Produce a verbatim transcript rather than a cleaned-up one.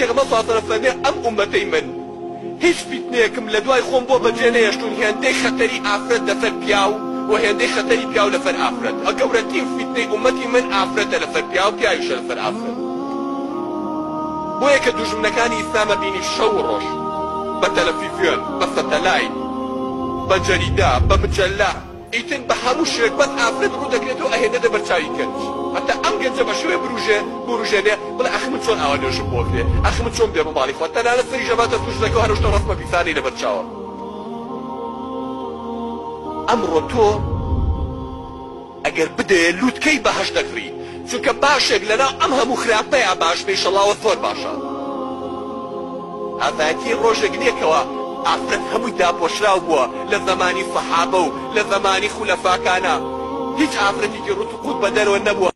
پێغەمبەر صلی الله علیه و سلم فەرمێ ئەم ئومەتەی من هیچ فتنەیەکم لە دوای خۆم بۆ بەجێ نەهێشتوون هێندەی خەتەری ئافرەت لەسەر پیاو و هێندەی خەتەری پیاو لەسەر ئافرەت. گەورەترین فتنەی ئومەتی من ئافرەتە لەسەر پیاو، پیاویشە لەسەر ئافرەت. بۆیە کە دوژمنەکانی ئیسلامە بینی شەو ڕۆژ بە تەلەڤیزیۆن، بە سەتەلایت، بە جەریدە، بە مجەلە، ئیتر بە هەموو شوێک بەس ئافرەت ڕوو دەکرێتەوە ئەهێنێتە بەرچاوی کەنج. حتى ئەم گەنجە بە شوێ بروژێ بروژێنێ بڵێ ئەخ من چۆن ئاوا نوێژم بۆ کرێ، ئەخ من چۆن بێ بە ماڵی خۆ، تەنانە سەری ژەباتە تووشەکە و هەروشتە ڕەسمە پیسانی لەبەر چاوە. ئەمڕۆ تۆ ئەگەر بدەیە لووتکەی بەهەش دەکڕی، چونکە باشێک لەناو ئەم هەموو خراپەیە باش بێشەڵاوە زۆر باشە. ئازایەتی ڕۆژێک نییەکەوە ئافرەت هەمووی داپۆشراو بووە لە زەمانی سەحابە و لە زەمانی خولەفاکانە. هیچ ئافرەتێکی ڕوت و قوت بە دەرەوە نەبووە